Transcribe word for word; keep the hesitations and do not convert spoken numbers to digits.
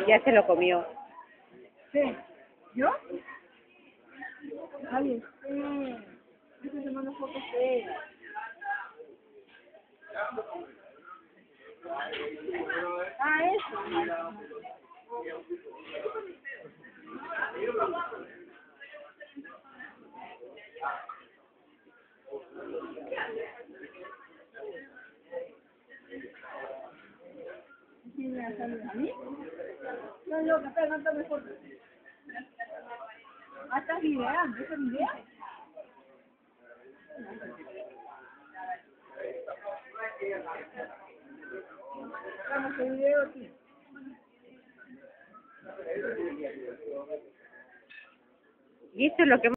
Ya se lo comió. Sí. ¿Yo? Ay, sí. Ese se manda fotos de él. Ah, eso. ¿Quién me ha salido a mí? No, yo, que espera, no tome fotos. Ah, estás videando, ¿eso es video? Vamos, el video aquí. Y eso es lo que